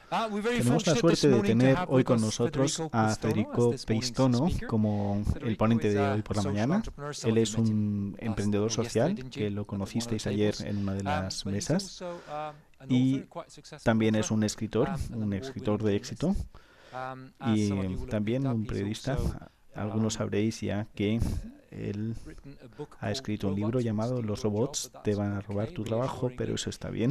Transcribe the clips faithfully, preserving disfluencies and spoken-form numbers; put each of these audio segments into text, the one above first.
Tenemos la suerte de tener hoy con nosotros a Federico Peistono como el ponente de hoy por la mañana. Él es un emprendedor social, que lo conocisteis ayer en una de las mesas, y también es un escritor, un escritor de éxito, y también un periodista. Algunos sabréis ya que él ha escrito un libro llamado Los robots te van a robar tu trabajo, pero eso está bien.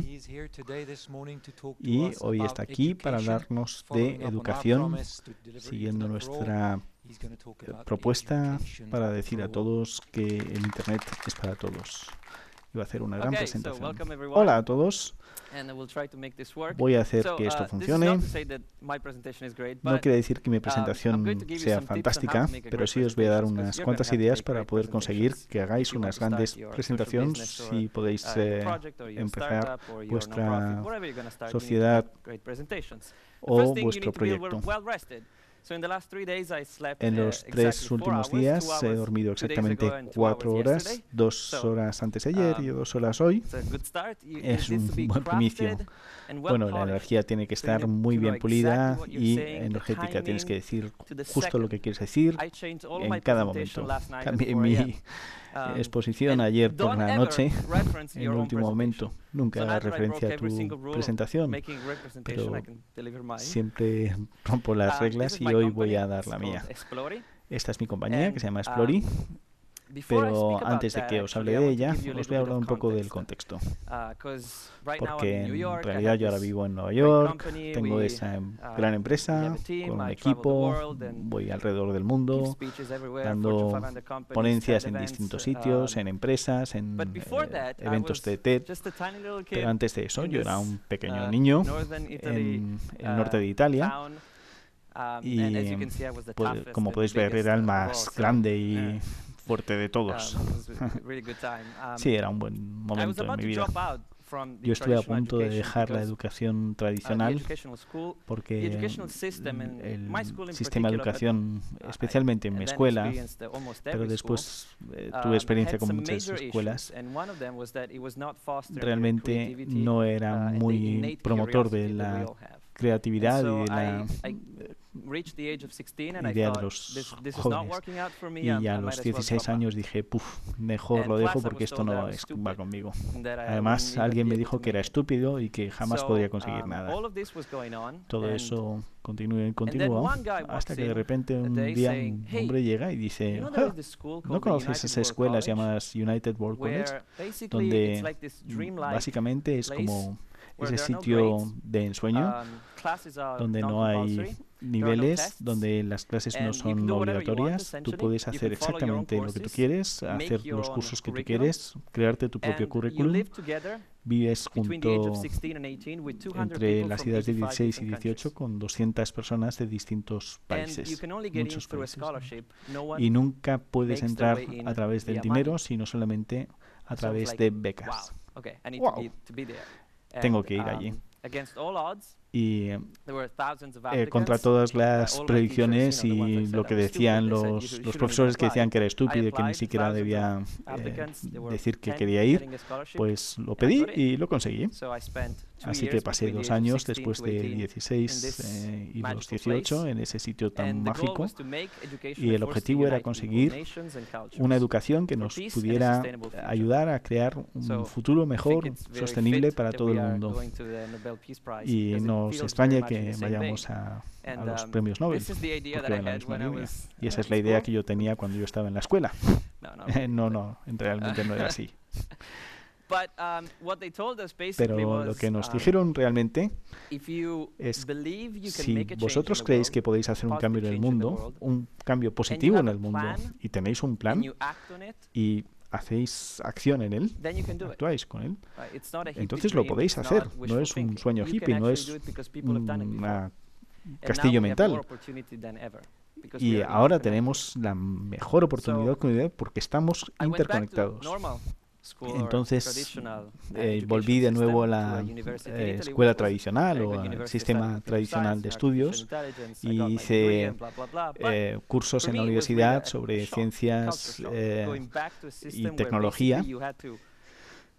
Y hoy está aquí para hablarnos de educación, siguiendo nuestra propuesta para decir a todos que el Internet es para todos. Iba a hacer una gran Okay, so presentación. welcome everyone. Hola a todos. And we'll try to make this work. Voy a hacer So, que esto uh, this is funcione. not to say that my presentation is great, No but quiere decir que mi um, I'm presentación going to give you sea some tips on how fantástica, to make a pero great sí os voy a dar presentations, 'cause unas you're cuantas gonna have to ideas make para great poder conseguir presentations que hagáis if you want unas to start grandes your social presentaciones business or, si podéis uh, your eh, project or your empezar startup or your vuestra nonprofit, whatever you're gonna start, you need to sociedad make great presentations. The o first thing you vuestro need to be proyecto. well rested. So in the last three days I slept En uh, los exactly tres four últimos hours, two días he hours dormido two days exactamente ago and two cuatro hours horas, yesterday. dos So, horas antes de ayer y um, dos horas hoy. it's a good start. You- it Es needs un to be buen inicio. crafted and well Bueno, la polished. energía tiene que So you estar need muy to know bien exactly pulida what you're y saying, the energética. Tienes que timing, decir to the justo lo second. que quieres decir I changed all en my cada presentation momento. last night at Cambié four a m. mi Um, exposición and ayer por don't la ever noche reference en your el own último momento. presentation. Nunca So now hagas that I broke referencia a every tu single rule of presentación, making a great presentation, pero I can deliver mine. siempre rompo las Um, this reglas is y my hoy voy company. a dar It's la called mía. Explori. Esta es mi compañía, que And se llama Explori, um, before I speak pero about antes de that, que os actually, hable I de want to ella, give you a os little voy a bit hablar of un poco del context. contexto. Uh, 'cause right now I'm Porque in New en York. I realidad have yo ahora this vivo en Nueva great York, company. tengo We, esa um, gran we have empresa, a team. con un I travel the equipo, world and voy alrededor del give mundo, speeches everywhere, Fortune dando five hundred companies, ponencias TED en events. distintos sitios, Um, en empresas, but en before eh, that, I eventos was de TED. just a tiny little kid Pero antes de eso, in yo era this un pequeño uh, niño northern Italy en el norte de uh, Italia town. Um, and as y, you can see, I was the pues, toughest como and podéis the ver, biggest era el of all, más so, grande yeah. y fuerte de Um, todos. it was a really good time. Um, Sí, era un buen I was momento en about mi to vida. drop out from the Yo estuve a traditional punto de education dejar la because, educación uh, the tradicional educational school, the porque educational system in my school el in sistema de particular, but educación, uh, I- especialmente en mi and then escuela, experienced, uh, almost pero every school, después eh, um, tuve experiencia had con some muchas major escuelas, issues, and one of them was that it was not fostering your realmente creativity, no era uh, and the muy innate promotor de curiosity that we la all have. And creatividad y so de la I, I reached the age of sixteen and I idea de thought, los this, this is not jóvenes. working out for me, Y I, ya I a might los as well dieciséis drop out. años dije, puf, mejor And lo dejo plus I porque was esto told that no I was es, va stupid, conmigo. and that I Además, wouldn't even alguien be me able dijo to que era make it. estúpido y que jamás So, podría conseguir um, nada. all of this was going on, Todo and eso continuó y then continuó one guy hasta walks que de in repente a un day día saying, un "Hey, hombre llega y you dice, know there "Ah, is this school ¿no called the conoces United esas World escuelas College, llamadas United World College? where basically Donde it's like this mm, dreamlike básicamente es place como where ese there are no sitio grades, de ensueño um, classes are donde no hay non-compulsory, there are no niveles, tests, donde las clases no and you can son do whatever you want, obligatorias. Tú essentially. puedes You hacer can follow your own exactamente lo que tú courses, quieres, make hacer your los own cursos que tú curriculum, quieres, crearte tu propio and you currículum. live together Vives between the age of junto sixteen and eighteen with two hundred entre people las from edades de eighty-five dieciséis y different dieciocho countries. con doscientas personas de distintos And you países, can only get in muchos through a países. scholarship. No Y one nunca puedes makes their entrar way in a través del via dinero, money. sino solamente a So it's través like, de wow, becas. okay, I need to Wow. be to be there. Tengo And que ir allí. um, against all odds, Y there were thousands of eh, contra applicants. todas Uh, las all my predicciones teachers, you know, the ones y that lo said que I was stupid, decían they said, "You los, should- los shouldn't even profesores que apply." decían que era I estúpido y que ni applied, siquiera thousands of debía eh, applicants. There were decir que ten quería ir, getting a scholarship, pues lo and I pedí got it. y lo conseguí. So I spent two Así que years pasé between the dos age of años sixteen después to de eighteen in dieciséis this eh, y los magical dieciocho place. en ese sitio tan And the goal mágico. was to make education Y a el force to objetivo era unite people, conseguir nations and cultures, una educación que for nos peace and a pudiera sustainable future. ayudar a crear un So, futuro I think mejor, it's very sostenible fit para that todo we el are mundo. going to the Nobel Peace Prize, Y because it nos feels extraña very much in que the same vayamos vein. a, a And, los um, premios Nobel, this is the idea porque that I va en la had misma when I línea. was, Y esa uh, es in la idea school. que yo tenía cuando yo estaba en la escuela. No, no, No, no, realmente no era así. But um, what they told us basically Pero lo was, que nos um, dijeron realmente if you es, believe you can si make a change vosotros in the creéis world, que podéis hacer un positive cambio en el change in the mundo, world, un cambio and you positivo en have el a mundo, plan, y tenéis un and plan you act on it, y hacéis acción en él, then you can do it. actuáis con él, Right? It's not a hippie entonces lo dream, podéis it's hacer. not No wishful es un thinking. sueño You hippie, can no actually es do it because people have done it before. un And now castillo we have more mental. opportunity than ever, because we Y are ahora interconnected. tenemos la mejor oportunidad que nunca porque estamos I went back to interconectados. normal school or Entonces traditional, uh, eh, education volví de nuevo a system, to la a university in eh, Italy, escuela which was tradicional very o good al university, sistema studied computer tradicional de science and artificial estudios intelligence. I y got my hice degree and blah, blah, blah. But eh, cursos for en la me, it was really universidad a sobre shock, ciencias culture shock, eh, going back to a system where tecnología. basically you had to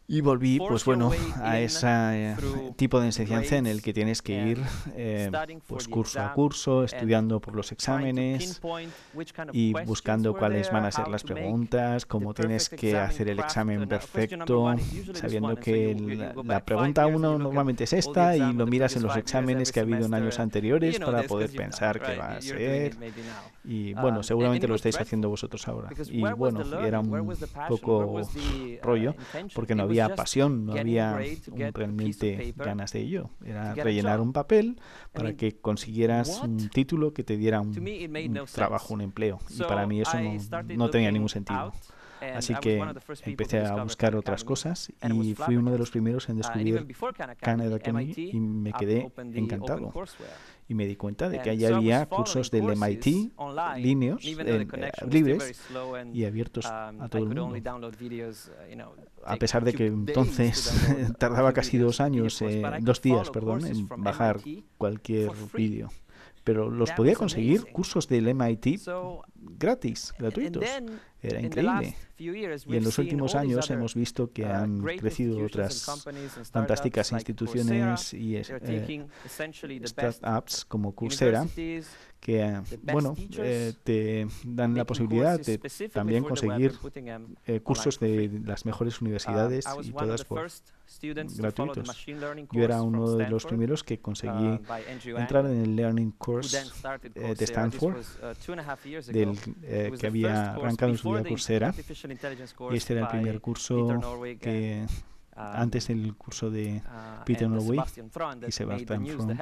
Y volví, pues bueno, a ese eh, tipo de enseñanza en el que tienes que ir eh, pues curso a curso, estudiando por los exámenes y buscando cuáles van a ser las preguntas, cómo tienes que hacer el examen perfecto, sabiendo que la, la pregunta uno normalmente es esta y lo miras en los exámenes que ha habido en años anteriores para poder pensar qué va a ser. Y bueno, seguramente lo estáis haciendo vosotros ahora. Y bueno, era un poco rollo porque no había pasión, no había un, realmente ganas de ello. Era rellenar un papel para que consiguieras un título que te diera un, un trabajo, un empleo. Y para mí eso no, no tenía ningún sentido. Así que empecé a buscar otras cosas y fui uno de los primeros en descubrir Khan Academy y me quedé encantado. Y me di cuenta de que allí había cursos del M I T, líneos, eh, libres y abiertos a todo el mundo. A pesar de que entonces tardaba casi dos años, eh, dos días, perdón, en bajar cualquier vídeo. Pero los podía conseguir, cursos del M I T gratis, gratuitos. Era increíble. Y en los últimos años hemos visto que han crecido otras fantásticas instituciones y eh, startups como Coursera, que bueno, eh, te dan la posibilidad de también conseguir eh, cursos de las mejores universidades y todas por gratuitos. Yo era uno de los primeros que conseguí entrar en el Learning Course eh, de Stanford, del, eh, que había arrancado en su día Coursera, y este era el primer curso que antes del curso de Peter Norway y Sebastian Fromm.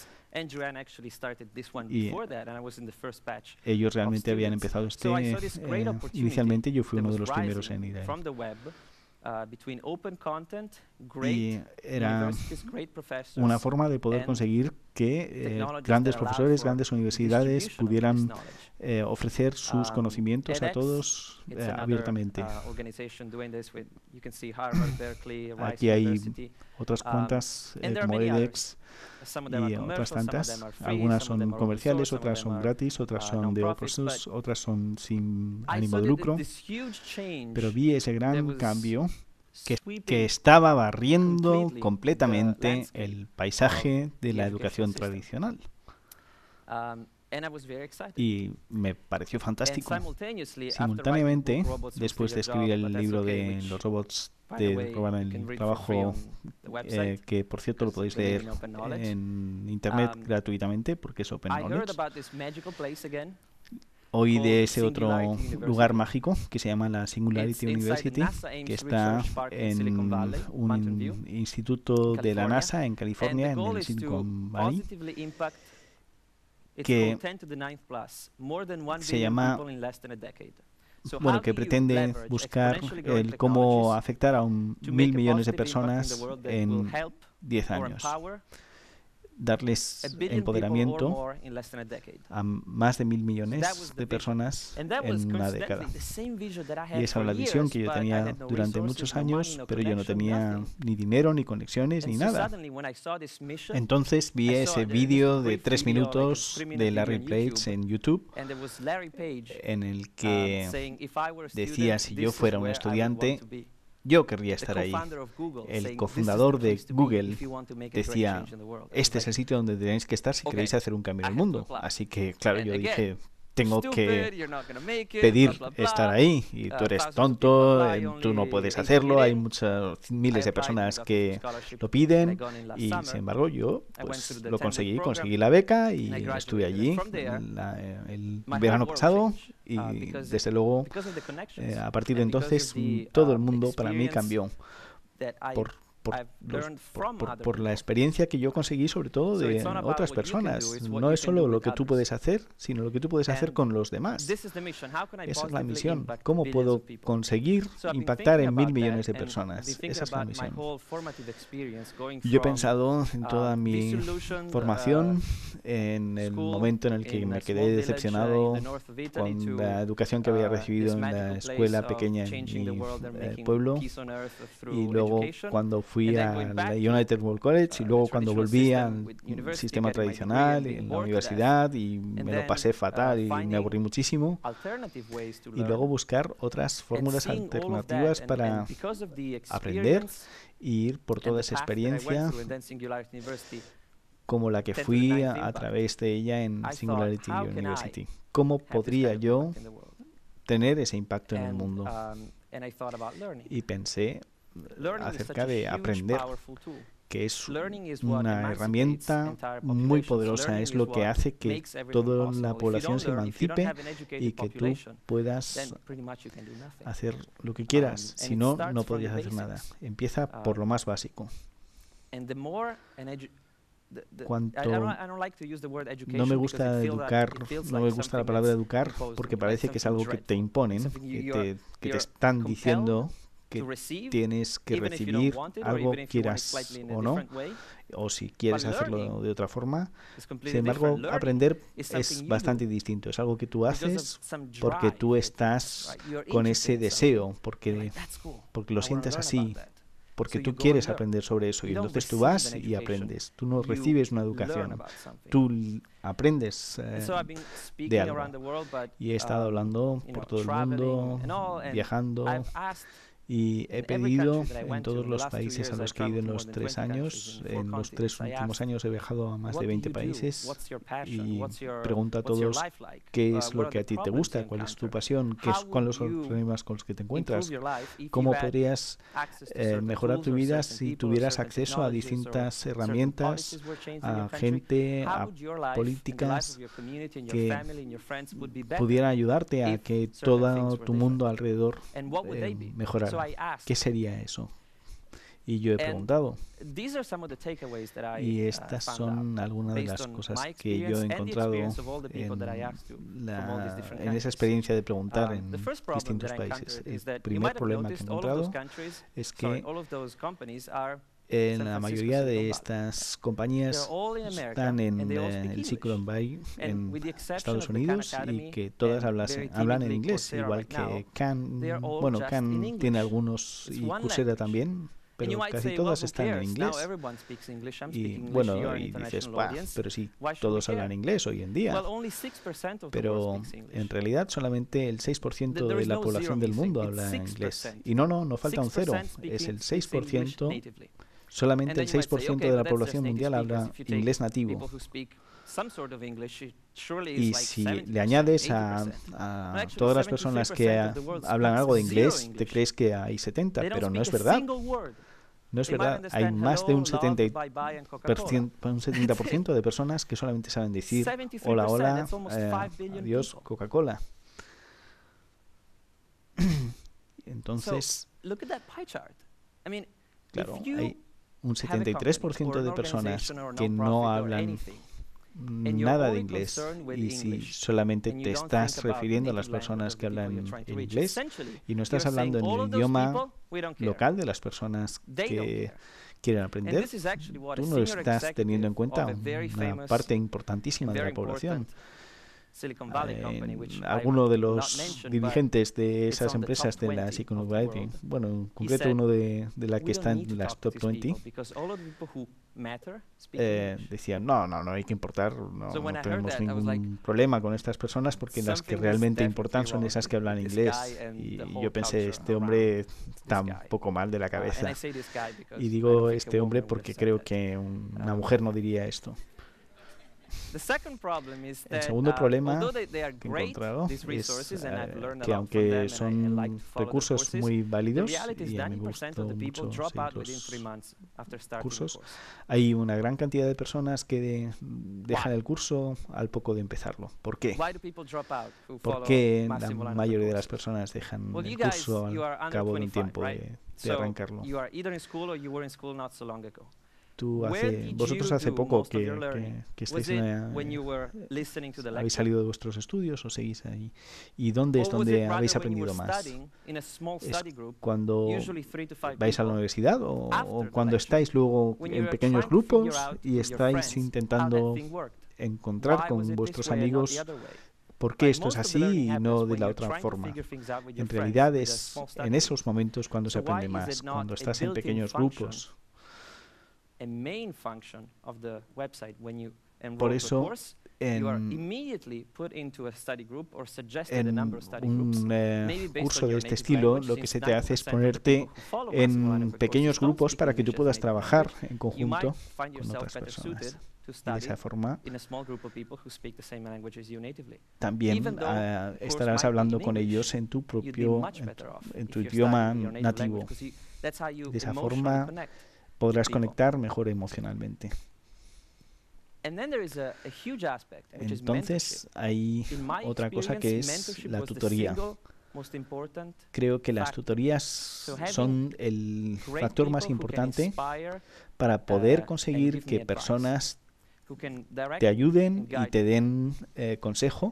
Y ellos realmente habían empezado este eh, inicialmente. Yo fui uno de los primeros en ir ahí. Y era una forma de poder conseguir que eh, grandes profesores, grandes universidades pudieran eh, ofrecer sus conocimientos a todos eh, abiertamente. Aquí hay otras cuantas eh, como edX y otras tantas. Algunas son comerciales, otras son gratis, otras son de open source, otras son sin ánimo de lucro. Pero vi ese gran cambio que, que estaba barriendo completamente el paisaje de la educación tradicional. Y me pareció fantástico. Simultáneamente, después de escribir el libro de los robots de robar el trabajo, eh, que por cierto lo podéis leer en internet gratuitamente porque es Open Knowledge, oí de ese otro lugar mágico que se llama la Singularity University, que está en un instituto de la NASA en California, en el Silicon Valley, que se llama, bueno, que pretende buscar el cómo afectar a un mil millones de personas en diez años. Darles empoderamiento a más de mil millones de personas en una década. Y esa era la visión que yo tenía durante muchos años, pero yo no tenía ni dinero, ni conexiones, ni nada. Entonces vi ese vídeo de tres minutos de Larry Page en YouTube, en el que decía, si yo fuera un estudiante, yo querría estar ahí. El cofundador de Google decía, este es el sitio donde tenéis que estar si queréis hacer un cambio en el mundo. Así que, claro, yo dije, tengo que pedir estar ahí. Y tú eres tonto, tú no puedes hacerlo. Hay muchas, miles de personas que lo piden. Y, sin embargo, yo pues lo conseguí. Conseguí la beca y estuve allí la, el verano pasado. Y, desde luego, eh, a partir de entonces, todo el mundo para mí cambió por, por, los, por, por, por la experiencia que yo conseguí, sobre todo de otras personas. No es solo lo que tú puedes hacer, sino lo que tú puedes hacer con los demás. Esa es la misión. ¿Cómo puedo conseguir impactar en mil millones de personas? Esa es la misión. Yo he pensado en toda mi formación, en el momento en el que me quedé decepcionado con la educación que había recibido en la escuela pequeña en mi eh, pueblo, y luego cuando fui fui a la United World College y luego cuando volví al sistema tradicional en la universidad y me lo pasé fatal y me aburrí muchísimo, y luego buscar otras fórmulas alternativas para aprender y ir por toda esa experiencia como la que fui a, a través de ella en Singularity University. ¿Cómo podría yo tener ese impacto en el mundo? Y pensé acerca de aprender, que es una herramienta muy poderosa, es lo que hace que toda la población se emancipe y que tú puedas hacer lo que quieras. Si no, no podrías hacer nada. Empieza por lo más básico. Cuanto no me gusta educar, no me gusta la palabra educar porque parece que es algo que te imponen, que te, que te están diciendo que tienes que recibir algo, quieras o no, o si quieres hacerlo de otra forma. Sin embargo, aprender es bastante distinto. Es algo que tú haces porque tú estás con ese deseo, porque, porque lo sientes así, porque tú quieres aprender sobre eso, y entonces tú vas y aprendes. Tú no recibes una educación, tú aprendes eh, de algo. Y he estado hablando por todo el mundo, viajando, y he pedido en todos los países a los que he ido en los tres años, en los tres últimos años he viajado a más de veinte países, y pregunto a todos qué es lo que a ti te gusta, cuál es tu pasión, qué es, cuáles son los problemas con los que te encuentras, cómo podrías eh, mejorar tu vida si tuvieras acceso a distintas herramientas, a gente, a políticas que pudieran ayudarte a que todo tu mundo alrededor eh, mejorara. ¿Qué sería eso? Y yo he preguntado. Y estas son algunas de las cosas que yo he encontrado en, la, en esa experiencia de preguntar en distintos países. El primer problema que he encontrado es que en la mayoría de estas compañías están en eh, el Silicon Valley, en Estados Unidos, y que todas hablasen, hablan en inglés, igual que Khan. Bueno, Khan tiene algunos y Coursera también, pero casi todas están en inglés. Y bueno, y dices, bah, pero sí, todos hablan inglés hoy en día. Pero en realidad solamente el seis por ciento de la población del mundo habla inglés. Y no, no, no falta un cero, es el seis por ciento. Solamente el seis por ciento de la población mundial habla inglés nativo. Y si le añades a, a todas las personas que a, hablan algo de inglés, te crees que hay setenta, pero no es verdad. No es verdad. Hay más de un setenta por ciento de personas que solamente saben decir hola, hola, eh, adiós, Coca-Cola. Entonces, claro, hay un setenta y tres por ciento de personas que no hablan nada de inglés, y si solamente te estás refiriendo a las personas que hablan en inglés y no estás hablando en el idioma local de las personas que quieren aprender, tú no estás teniendo en cuenta una parte importantísima de la población. Eh, alguno de los dirigentes de esas empresas de la Silicon Valley, bueno, en concreto uno de, de la que está en las top veinte, eh, decía, no, no, no hay que importar, no, no tenemos ningún problema con estas personas porque las que realmente importan son esas que hablan inglés. Y yo pensé, este hombre está un poco mal de la cabeza. Y digo este hombre porque creo que una mujer no diría esto. El segundo problema que he encontrado es uh, que aunque son recursos muy válidos, y a mí me gustó mucho sí, los cursos, hay una gran cantidad de personas que de, dejan el curso al poco de empezarlo. ¿Por qué? ¿Por qué la mayoría de las personas dejan el curso al cabo de un tiempo de, de arrancarlo? Tú hace, vosotros hace poco que, que, que estáis en una, habéis salido de vuestros estudios o seguís ahí. ¿Y dónde es donde habéis aprendido más? ¿Es cuando vais a la universidad o, o cuando estáis luego en pequeños grupos y estáis intentando encontrar con vuestros amigos por qué esto es así y no de la otra forma? En realidad es en esos momentos cuando se aprende más, cuando estás en pequeños grupos, Por eso, en, en un eh, curso de este estilo, lo que se te hace es ponerte en pequeños grupos para que tú puedas trabajar en conjunto con otras personas. Y de esa forma, también uh, estarás hablando con ellos en tu propio, en tu, en tu idioma nativo. De esa forma, podrás conectar mejor emocionalmente. Entonces, hay otra cosa que es la tutoría. Creo que las tutorías son el factor más importante para poder conseguir que personas te ayuden y te den eh, consejo.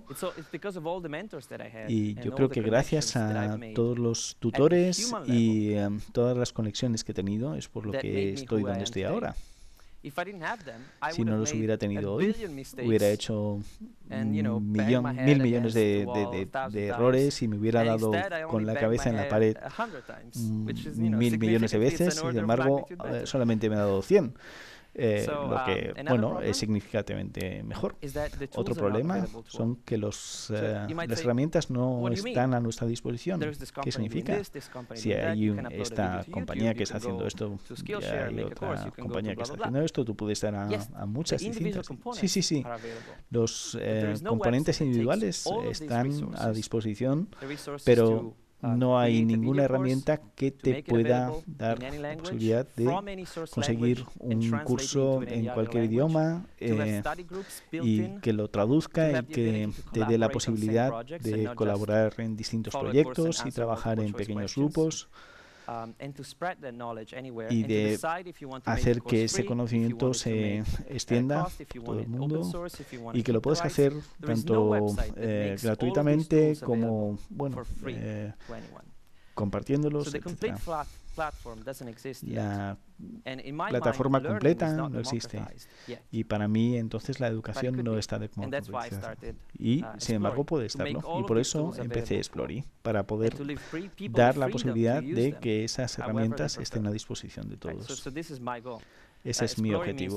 Y yo creo que gracias a todos los tutores y um, todas las conexiones que he tenido es por lo que estoy donde estoy ahora. Si no los hubiera tenido hoy, hubiera hecho un millón, mil millones de, de, de, de errores y me hubiera dado con la cabeza en la pared mil millones de veces. Sin embargo, eh, solamente me ha dado cien. Eh, lo que, bueno, es significativamente mejor. Otro problema son que los, uh, las herramientas no están a nuestra disposición. ¿Qué significa? Si hay un, esta compañía que está haciendo esto y hay otra compañía que está haciendo esto, tú puedes estar a, a muchas distintas. Sí, sí, sí. Los eh, componentes individuales están a disposición, pero no hay ninguna herramienta que te pueda dar la posibilidad de conseguir un curso en cualquier idioma eh, y que lo traduzca y que te dé la posibilidad de colaborar en distintos proyectos y trabajar en pequeños grupos y de hacer que ese conocimiento se extienda por todo el mundo y que lo puedes hacer tanto eh, gratuitamente como, bueno, eh, compartiéndolos, etcétera. La plataforma completa no existe y para mí entonces la educación no está democratizada y sin embargo puede estarlo y por eso empecé Explori, para poder dar la posibilidad de que esas herramientas estén a disposición de todos. Ese es mi objetivo.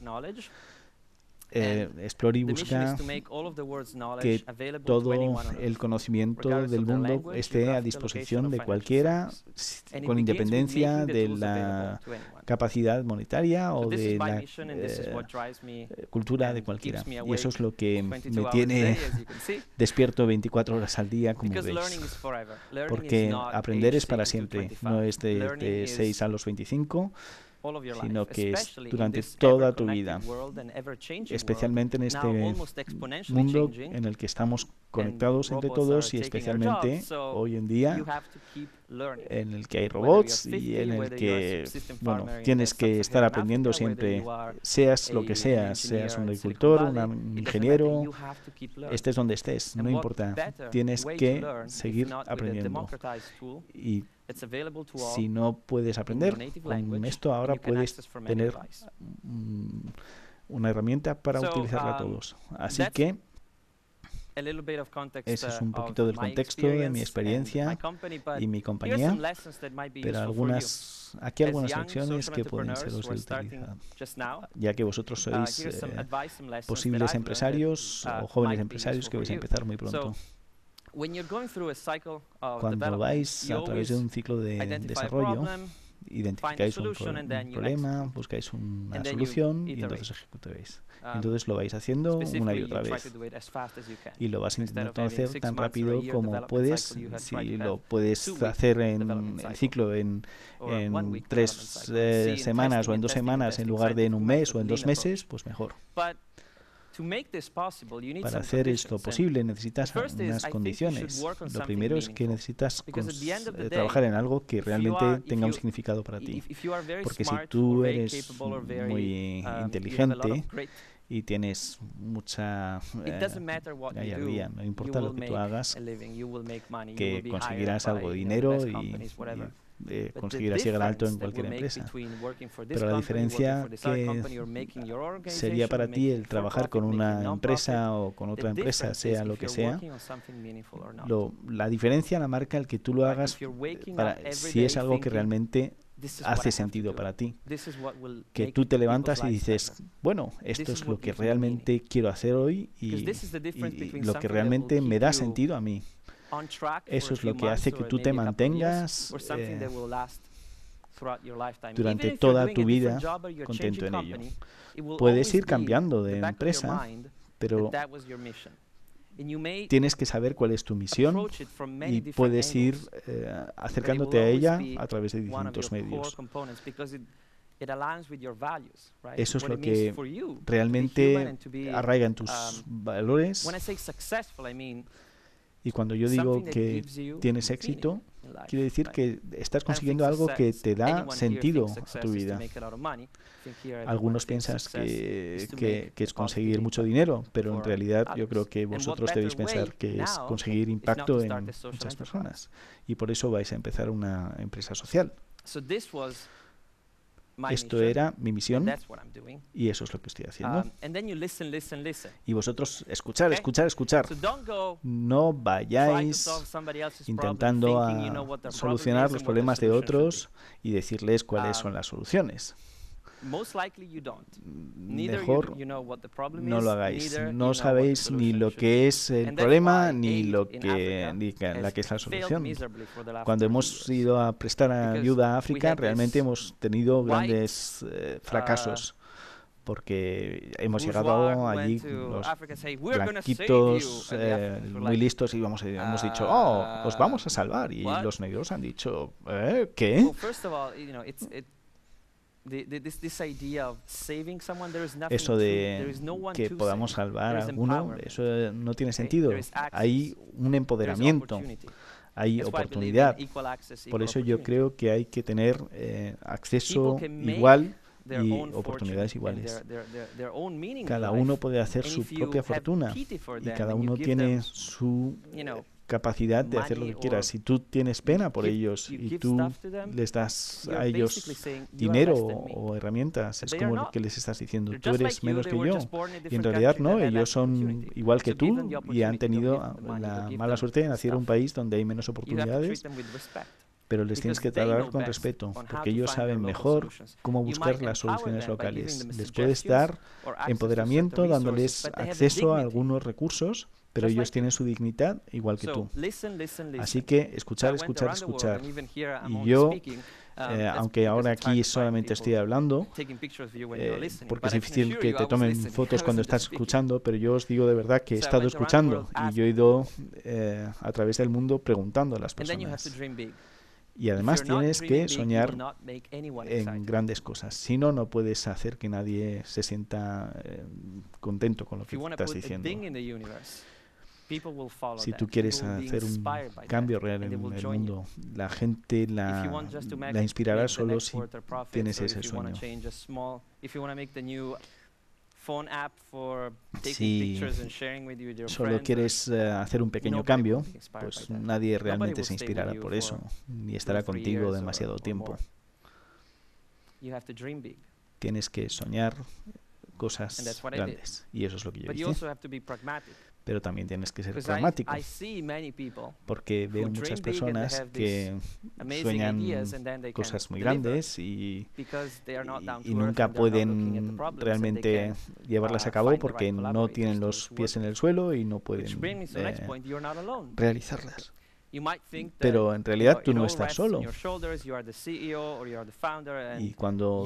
Eh, Explori busca que todo el conocimiento del mundo esté a disposición de cualquiera, con independencia de la capacidad monetaria o de la eh, cultura de cualquiera. Y eso es lo que me tiene despierto veinticuatro horas al día, como veis. Porque aprender es para siempre, no es de, de seis a los veinticinco, sino que es durante toda tu vida, especialmente en este mundo en el que estamos conectados entre todos y especialmente hoy en día en el que hay robots y en el que, bueno, tienes que estar aprendiendo siempre, seas lo que seas, seas un agricultor, un ingeniero, estés donde estés, no importa, tienes que seguir aprendiendo. Y si no puedes aprender con esto, ahora puedes tener um, una herramienta para utilizarla todos. Así que ese es un poquito del contexto de mi experiencia y mi compañía, pero algunas, aquí algunas lecciones que pueden seros de utilidad, ya que vosotros sois eh, posibles empresarios o jóvenes empresarios que vais a empezar muy pronto. Cuando vais a través de un ciclo de desarrollo, identificáis un, pro un problema, buscáis una solución y entonces ejecutáis. Entonces lo vais haciendo una y otra vez. Y lo vas intentando hacer tan rápido como puedes. Si lo puedes hacer en el ciclo en, en tres eh, semanas o en dos semanas en lugar de en un mes o en dos meses, pues mejor. Para hacer esto posible necesitas unas condiciones. Lo primero es que necesitas eh, trabajar en algo que realmente tenga un significado para ti. Porque si tú eres muy inteligente y tienes mucha eh, gallardía, no importa lo que tú hagas, que conseguirás algo de dinero y, y Eh, conseguirás llegar alto en cualquier empresa. Pero la diferencia que sería para ti el trabajar con una empresa o con otra empresa, sea lo que sea, lo, la diferencia la marca el que tú lo hagas para, si es algo que realmente hace sentido para ti. Que tú te levantas y dices, bueno, esto es lo que realmente quiero hacer hoy y, y lo que realmente me da sentido a mí. Eso es lo que hace que tú te mantengas eh, durante toda tu vida contento en ello. Puedes ir cambiando de empresa, pero tienes que saber cuál es tu misión y puedes ir eh, acercándote a ella a través de distintos medios. Eso es lo que realmente arraiga en tus valores. Y cuando yo digo que tienes éxito, quiere decir que estás consiguiendo algo que te da sentido a tu vida. Algunos piensan que, que, que es conseguir mucho dinero, pero en realidad yo creo que vosotros debéis pensar que es conseguir impacto en muchas personas. Y por eso vais a empezar una empresa social. Esto era mi misión y eso es lo que estoy haciendo. Y vosotros escuchar, escuchar, escuchar. No vayáis intentando a solucionar los problemas de otros y decirles cuáles son las soluciones. Mejor no lo hagáis. No sabéis ni lo que es el problema ni lo que ni la que es la solución. Cuando hemos ido a prestar ayuda a África, realmente hemos tenido grandes eh, fracasos. Porque hemos llegado allí los blanquitos eh, muy listos y vamos, hemos dicho, oh, os vamos a salvar. Y los negros han dicho, ¿eh? ¿Qué? Eso de que podamos salvar a alguno, eso no tiene sentido. Hay un empoderamiento, hay oportunidad. Por eso yo creo que hay que tener eh, acceso igual y oportunidades iguales. Cada uno puede hacer su propia fortuna y cada uno tiene su capacidad de hacer lo que quiera. Si tú tienes pena por ellos y tú les das a ellos dinero o herramientas, es como lo que les estás diciendo, tú eres menos que yo. Y en realidad no, ellos son igual que tú y han tenido la mala suerte de nacer en un país donde hay menos oportunidades, pero les tienes que tratar con respeto, porque ellos saben mejor cómo buscar las soluciones locales. Les puedes dar empoderamiento dándoles acceso a algunos recursos, pero ellos tienen su dignidad igual que tú. Así que escuchar, escuchar, escuchar. Y yo, eh, aunque ahora aquí solamente estoy hablando, eh, porque es difícil que te tomen fotos cuando estás escuchando, pero yo os digo de verdad que he estado escuchando y yo he ido eh, a través del mundo preguntando a las personas. Y además tienes que soñar en grandes cosas. Si no, no puedes hacer que nadie se sienta eh, contento con lo que estás diciendo. Si tú quieres hacer un cambio real en el mundo, la gente la, la inspirará solo si tienes ese sueño. Si solo quieres uh, hacer un pequeño cambio, pues nadie realmente se inspirará por eso, ni estará contigo demasiado tiempo. Tienes que soñar cosas grandes, y eso es lo que yo hice. Pero también tienes que ser pragmático, porque veo muchas personas que sueñan cosas muy grandes y, y, y nunca pueden realmente llevarlas a cabo porque no tienen los pies en el suelo y no pueden eh, realizarlas. Pero en realidad tú no estás solo. Y cuando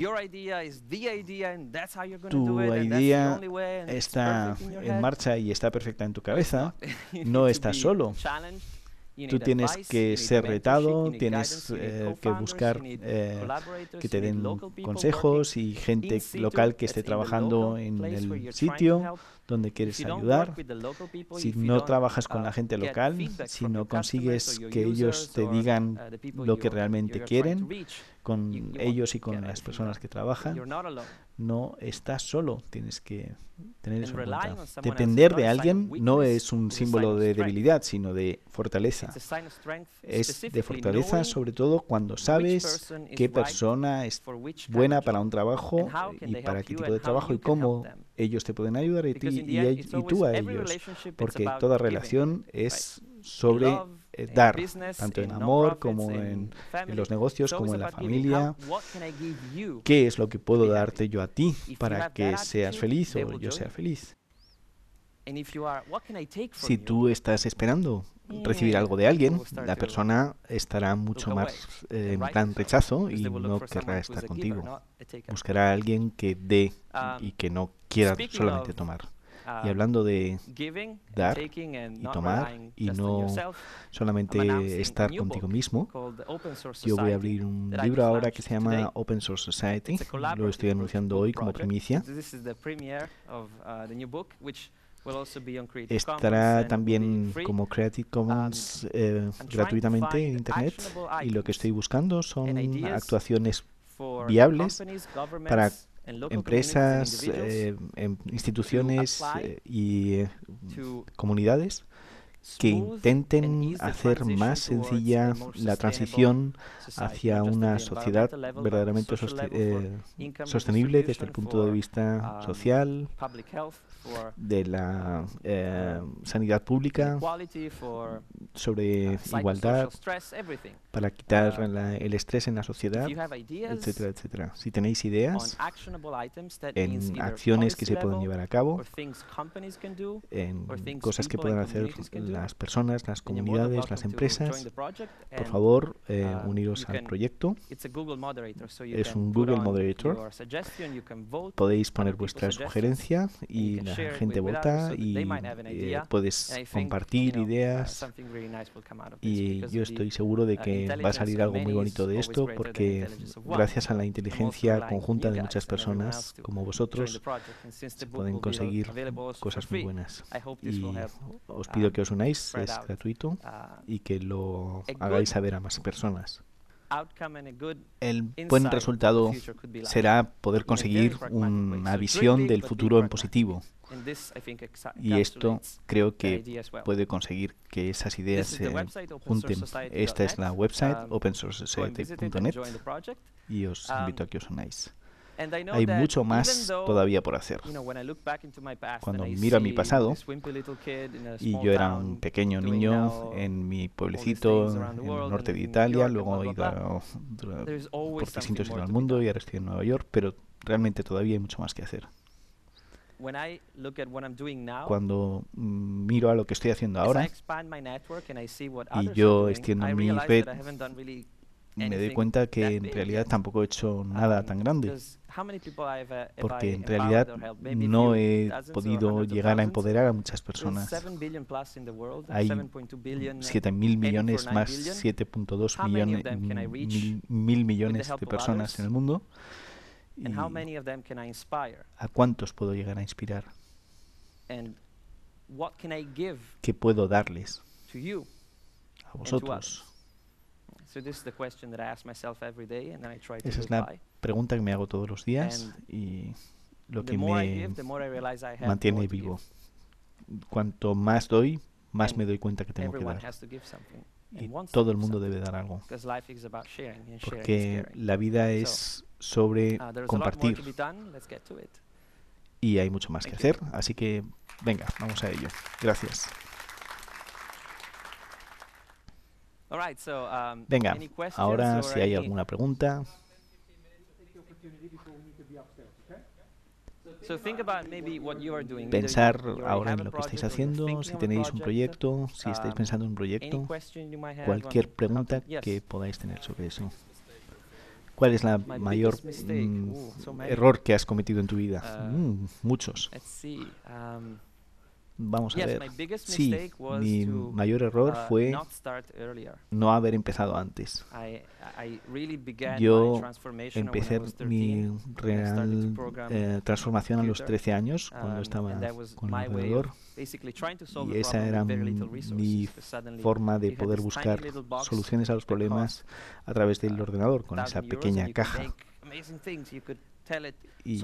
tu idea está en marcha y está perfecta en tu cabeza, no estás solo. Tú tienes que ser retado, tienes eh, que buscar eh, que te den consejos y gente local que esté trabajando en el sitio donde quieres ayudar. Si no trabajas con la gente local, si no consigues que ellos te digan lo que realmente quieren, con ellos y con las personas que trabajan, no estás solo, tienes que tener eso en cuenta. Depender de alguien no es un símbolo de debilidad, sino de fortaleza. Es de fortaleza sobre todo cuando sabes qué persona es buena para un trabajo y para qué tipo de trabajo y cómo ellos te pueden ayudar y, ti, y, y tú a ellos, porque toda relación es sobre eh, dar, tanto en amor como en, en los negocios, como en la familia. ¿Qué es lo que puedo darte yo a ti para que seas feliz o yo sea feliz? Si tú estás esperando recibir algo de alguien, la persona estará mucho más eh, en plan rechazo y no querrá estar contigo. Buscará a alguien que dé y que no quiera solamente tomar. Y hablando de dar y tomar y no solamente estar contigo mismo, yo voy a abrir un libro ahora que se llama Open Source Society. Lo estoy anunciando hoy como primicia. Estará también como Creative Commons eh, gratuitamente en Internet, y lo que estoy buscando son actuaciones viables para empresas, eh, em, instituciones eh, y eh, comunidades que intenten hacer más sencilla la transición hacia una sociedad verdaderamente soste eh, sostenible desde el punto de vista social, de la eh, sanidad pública, sobre igualdad, para quitar la, el estrés en la sociedad, etcétera, etcétera. Si tenéis ideas en acciones que se pueden llevar a cabo, en cosas que puedan hacer las personas, las comunidades, las empresas, por favor, eh, uniros al proyecto. Es un Google Moderator. Podéis poner vuestra sugerencia y la gente vota y eh, puedes compartir ideas, y yo estoy seguro de que va a salir algo muy bonito de esto, porque gracias a la inteligencia conjunta de muchas personas como vosotros se pueden conseguir cosas muy buenas. Y os pido que os unáis, es gratuito, y que lo hagáis saber a más personas. El buen resultado será poder conseguir una visión del futuro en positivo. Y esto creo que puede conseguir que esas ideas se junten. Esta es la website open source society punto net y os invito a que os unáis. Hay mucho más todavía por hacer. Cuando miro a mi pasado, y yo era un pequeño niño en mi pueblecito en el norte de Italia, luego he ido a, por distintos sitios del mundo y ahora estoy en Nueva York, pero realmente todavía hay mucho más que hacer. Cuando mm, miro a lo que estoy haciendo ahora y yo extiendo mi red, me doy cuenta que en realidad tampoco he hecho nada tan grande, porque en realidad no he podido llegar a empoderar a muchas personas. Hay siete mil millones más siete punto dos millones, mil, mil millones de personas en el mundo. ¿Y a cuántos puedo llegar a inspirar? ¿Qué puedo darles a vosotros? Esa es la pregunta que me hago todos los días y lo que me mantiene vivo. Cuanto más doy, más me doy cuenta que tengo que dar. Y todo el mundo debe dar algo, porque la vida es sobre compartir y hay mucho más que hacer, así que venga, vamos a ello. Gracias. Venga, ahora si hay alguna pregunta. Pensar ahora en lo que estáis haciendo, si tenéis un proyecto, si estáis pensando en un proyecto, cualquier pregunta que podáis tener sobre eso. ¿Cuál es la mayor mm, error que has cometido en tu vida? Mm, muchos. Vamos a ver. Sí, mi mayor error fue no haber empezado antes. Yo empecé mi real eh, transformación a los trece años, cuando estaba con el ordenador, y esa era mi forma de poder buscar soluciones a los problemas a través del ordenador, con esa pequeña caja. Y,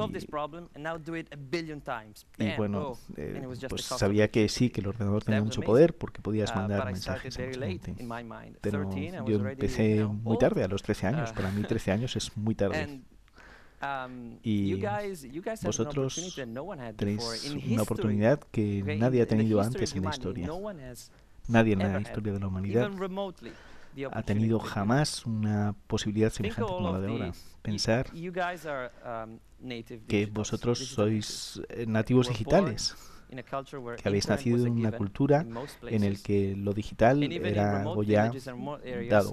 y bueno, eh, pues sabía que sí, que el ordenador tenía mucho poder porque podías mandar mensajes a mucha gente. Pero yo empecé muy tarde, a los trece años. Para mí trece años es muy tarde. Y vosotros tenéis una oportunidad que nadie ha tenido antes en la historia. Nadie en la historia de la humanidad ha tenido jamás una posibilidad semejante como la de ahora. Pensar que vosotros sois nativos digitales, que habéis nacido en una cultura en la que lo digital era algo ya dado.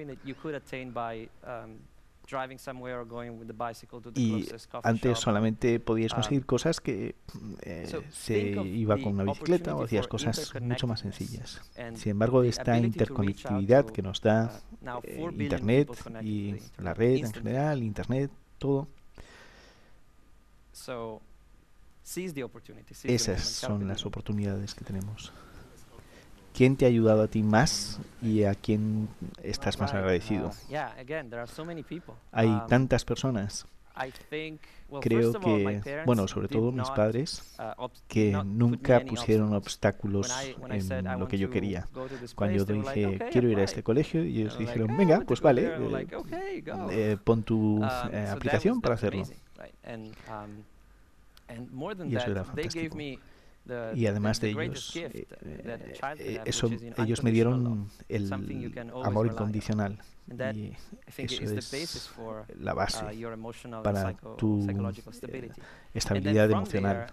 Y antes solamente podíais conseguir cosas que eh, se iba con una bicicleta o hacías cosas mucho más sencillas. Sin embargo, esta interconectividad que nos da eh, Internet y la red en general, Internet, todo, esas son las oportunidades que tenemos. ¿Quién te ha ayudado a ti más y a quién estás más agradecido? Hay tantas personas. Creo que, bueno, sobre todo mis padres, que nunca pusieron obstáculos en lo que yo quería. Cuando yo dije, quiero ir a este colegio, y ellos dijeron, venga, pues vale, eh, eh, pon tu eh, aplicación para hacerlo. Y eso era fantástico. Y además de ellos, eh, eh, eso, ellos me dieron el amor incondicional. Y eso es la base para tu eh, estabilidad emocional.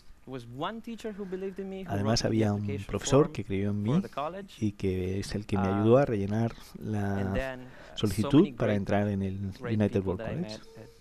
Además había un profesor que creyó en mí y que es el que me ayudó a rellenar la solicitud para entrar en el United World College.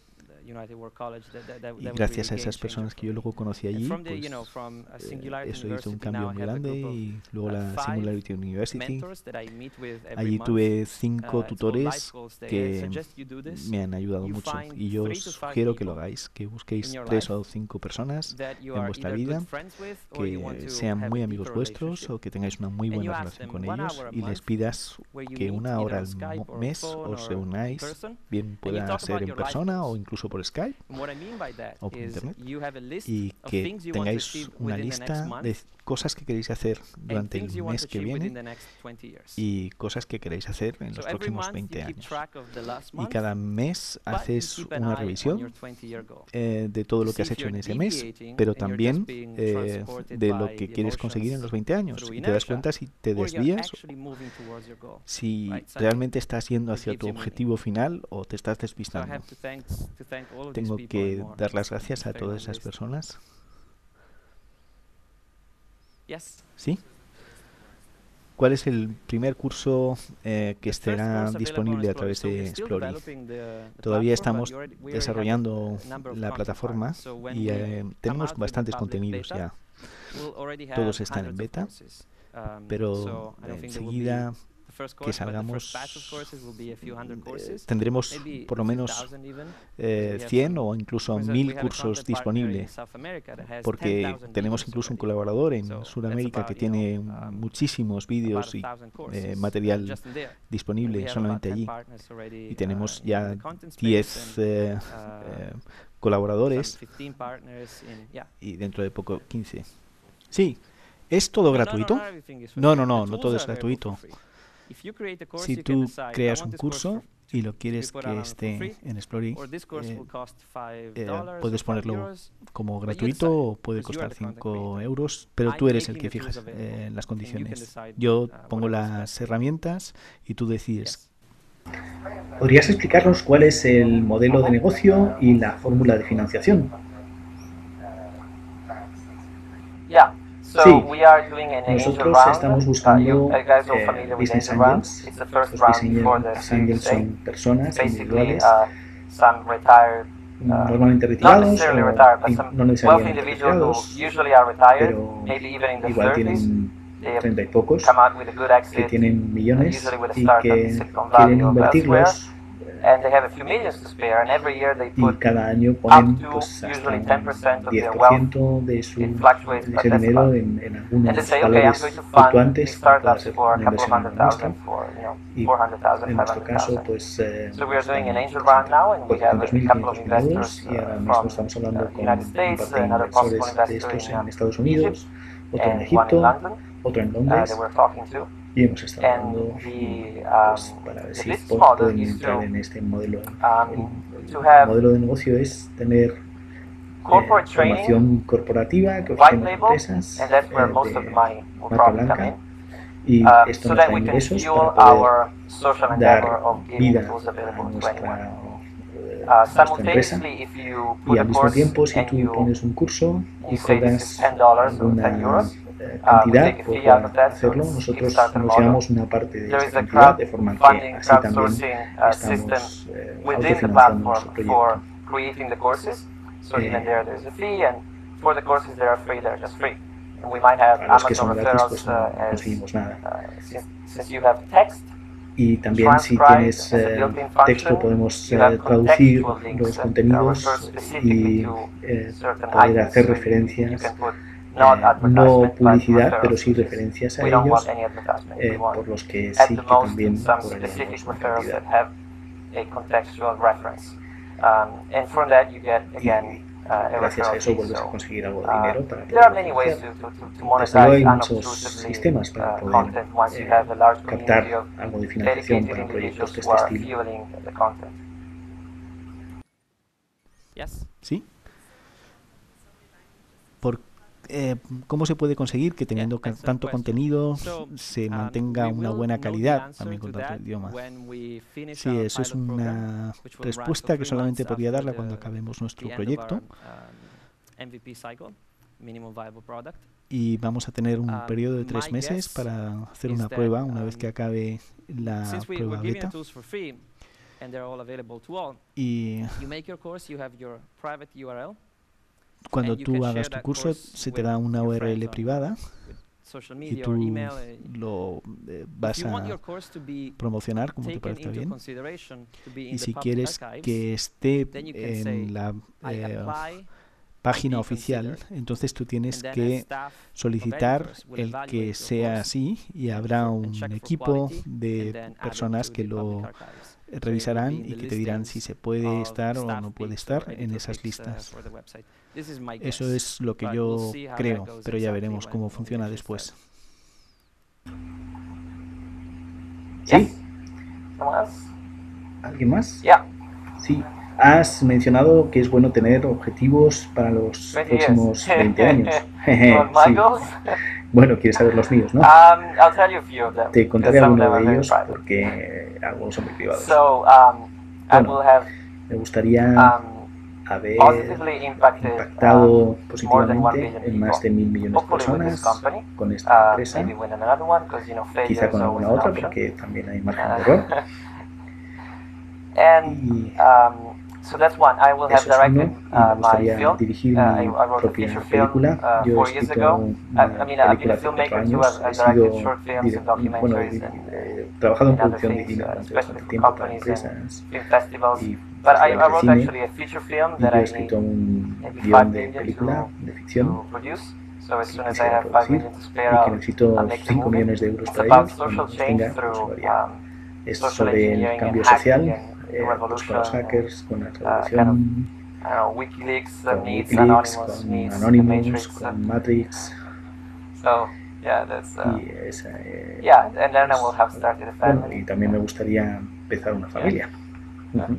Y gracias a esas personas que yo luego conocí allí, pues, eh, eso hizo un cambio muy grande. Y luego la Singularity University, allí tuve cinco tutores que me han ayudado mucho. Y yo os sugiero que lo hagáis, que busquéis tres o cinco personas en vuestra vida que sean muy amigos vuestros o que tengáis una muy buena relación con ellos y les pidas que una hora al mes os reunáis, bien pueda ser en persona o incluso por Skype o por internet, y que tengáis una lista de cosas que queréis hacer durante el mes que viene y cosas que queréis hacer en los próximos veinte años. Y cada mes haces una revisión eh, de todo lo que has hecho en ese mes, pero también eh, de lo que quieres conseguir en los veinte años. Y te das cuenta si te desvías, si realmente estás yendo hacia tu objetivo final o te estás despistando. Tengo que dar las gracias a todas esas personas. ¿Sí? ¿Cuál es el primer curso eh, que estará disponible a través de Explory? Todavía estamos desarrollando la plataforma y eh, tenemos bastantes contenidos ya. Todos están en beta, pero enseguida que salgamos eh, tendremos por lo menos eh, cien o incluso mil cursos disponibles, porque tenemos incluso un colaborador en Sudamérica que tiene muchísimos vídeos y eh, material disponible solamente allí, y tenemos ya diez eh, eh, colaboradores y dentro de poco quince. Sí, ¿es todo gratuito? No, no, no, no todo es gratuito. Si tú creas un curso y lo quieres que esté en Explory, eh, eh, puedes ponerlo como gratuito o puede costar cinco euros, pero tú eres el que fijas eh, las condiciones. Yo pongo las herramientas y tú decides. ¿Podrías explicarnos cuál es el modelo de negocio y la fórmula de financiación? Sí, nosotros estamos buscando eh, business angels. Los business angels son personas individuales, normalmente retirados o no necesariamente retirados, pero igual tienen treinta y pocos, que tienen millones y que quieren invertirlos. Y cada año ponen pues, hasta un diez por ciento de, su, de ese dinero en, en algunos valores fluctuantes para poder hacer una inversión en nuestra. Y en nuestro caso, pues, eh, cuatrocientos mil quinientos y ahora mismo estamos hablando con un par de inversores de estos en Estados Unidos, otro en Egipto, otro en Londres. Y hemos estado hablando pues, para ver si pueden entrar en este modelo. El modelo de negocio es tener eh, formación corporativa que ofrecemos empresas eh, de marca blanca y esto nos da ingresos para poder dar vida a nuestra, eh, nuestra empresa. Y al mismo tiempo, si tú pones un curso y cobras alguna eh, cantidad por hacerlo, nosotros nos llevamos una parte de esa cantidad, de forma que así también estamos eh, autofinanciando nuestro proyecto. Eh, Para los que son gratis, pues no conseguimos nada. Y también si tienes eh, texto, podemos eh, traducir los contenidos y eh, poder hacer referencias, eh, no publicidad, pero sí referencias a ellos, eh, por los que sí que también cobraríamos una cantidad. Y gracias a eso vuelves a conseguir algo de dinero para poder financiar. Desde luego hay muchos sistemas para poder eh, captar algo de financiación para proyectos de este estilo. ¿Sí? Por, eh, ¿Cómo se puede conseguir que teniendo tanto contenido se mantenga una buena calidad también con tantos idiomas? Sí, eso es una respuesta que solamente podría darla cuando acabemos nuestro proyecto. Y vamos a tener un periodo de tres meses para hacer una prueba una vez que acabe la prueba beta. Y cuando tú hagas tu curso, se te da una U R L privada y tú lo eh, vas a promocionar como te parezca bien. Y si quieres que esté en la eh, página oficial, entonces tú tienes que solicitar el que sea así y habrá un equipo de personas que lo revisarán y que te dirán si se puede estar o no puede estar en esas listas. Eso es lo que yo creo, pero ya veremos cómo funciona después. ¿Sí? ¿Alguien más? Sí. Has mencionado que es bueno tener objetivos para los próximos veinte años. Sí. Bueno, quieres saber los míos, ¿no? Te contaré algunos de ellos porque algunos son muy privados. Bueno, me gustaría haber impactado positivamente en más de mil millones de personas con esta empresa, quizá con alguna otra porque también hay margen de error. Y eso es uno, y me gustaría dirigir mi propia película. Yo he escrito una película hace cuatro años, he sido director, bueno, he, he trabajado en producción de cine durante bastante tiempo para empresas y festivales de cine, y yo he escrito un guión de película, de ficción, que quisiera producir y que necesito cinco millones de euros para ello. Cuando los tenga, pues lo haría. Es sobre el cambio social, eh, pues con los hackers, con la revolución, con Wikileaks, con Anonymous, con Matrix. Y esa es, bueno, y también me gustaría empezar una familia. Uh-huh.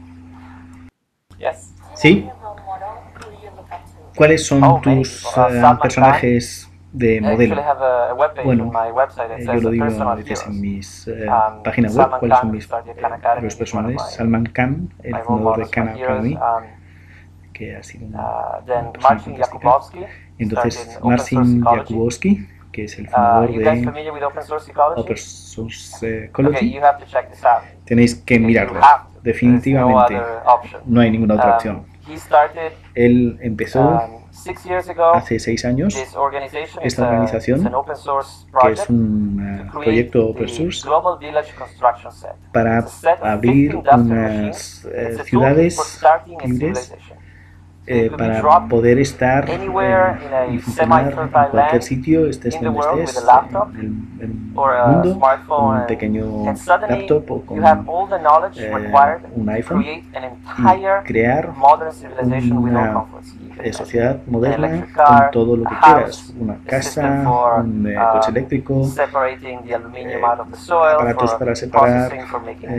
¿Sí? ¿Cuáles son tus uh, personajes de modelo? Bueno, eh, yo lo digo a veces en mis eh, páginas web, cuáles son mis los personajes. Salman Khan, el fundador de Khan Academy, que ha sido una, una persona fantástica. Entonces, Marcin Jakubowski, que es el fundador de Open Source Ecology. Tenéis que mirarlo, definitivamente. No hay ninguna otra opción. Él empezó hace seis años esta organización, que es un uh, proyecto open source, para abrir unas uh, ciudades libres eh, para poder estar eh, y funcionar en cualquier sitio, estés donde estés, en el, en el mundo, con un pequeño laptop o con eh, un iPhone, y crear una eh, sociedad moderna con todo lo que quieras, una casa, un eh, coche eléctrico, eh, aparatos para separar eh, eh,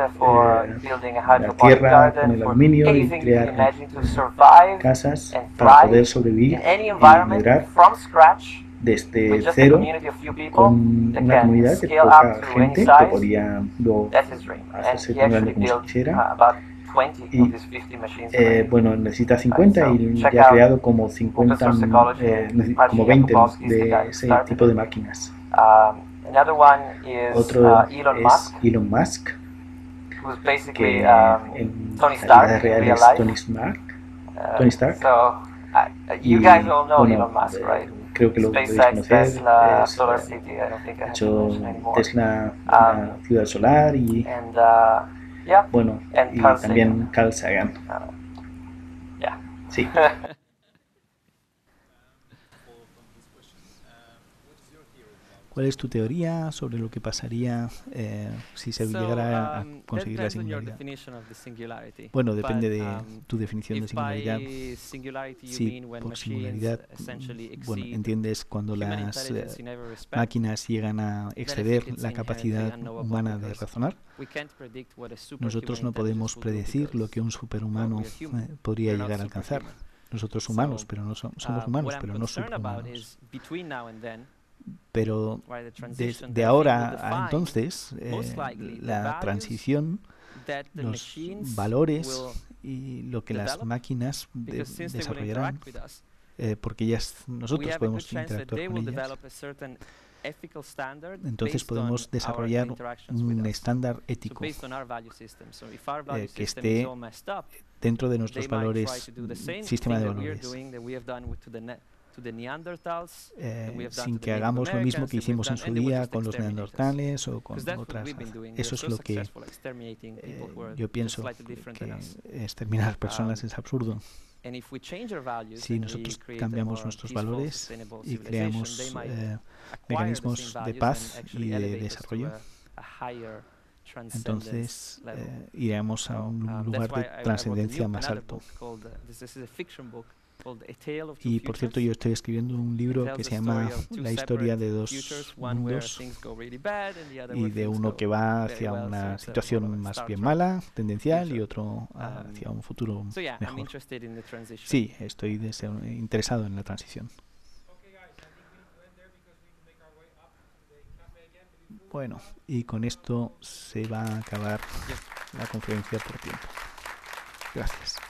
la tierra con el aluminio y crear casas para poder sobrevivir y migrar desde cero con una comunidad de poca gente que podía luego hacerse tan grande como se quisiera. Y eh, bueno, necesita cincuenta y ya ha creado como cincuenta, eh, como veinte de ese tipo de máquinas. Otro es Elon Musk, que en la vida real es Tony Stark. Tony Stark. Y bueno, eh, creo que lo podéis conocer. Es, ha hecho Tesla, una ciudad solar y bueno, y también Carl Sagan. Sí. ¿Cuál es tu teoría sobre lo que pasaría eh, si se llegara a conseguir la singularidad? Bueno, depende de tu definición de singularidad. Si por singularidad, bueno, entiendes cuando las eh, máquinas llegan a exceder la capacidad humana de razonar. Nosotros no podemos predecir lo que un superhumano eh, podría llegar a alcanzar. Nosotros humanos, pero no so- somos humanos, pero no superhumanos. Pero desde de ahora a entonces, eh, la transición, los valores y lo que las máquinas de desarrollarán, eh, porque ellas, nosotros podemos interactuar con ellas, entonces podemos desarrollar un estándar ético eh, que esté dentro de nuestros valores, sistema de valores. Eh, sin que hagamos lo mismo que hicimos en su día con los neandertales o con otras. Eso es lo que eh, yo pienso, que exterminar personas es absurdo. Si nosotros cambiamos nuestros valores y creamos eh, mecanismos de paz y de desarrollo, entonces eh, iremos a un lugar de trascendencia más alto. Y por cierto, yo estoy escribiendo un libro que se llama La historia de dos mundos, y de uno que va hacia una situación más bien mala, tendencial, y otro hacia un futuro mejor. Sí, estoy deseo, interesado en la transición. Bueno, y con esto se va a acabar la conferencia por tiempo. Gracias.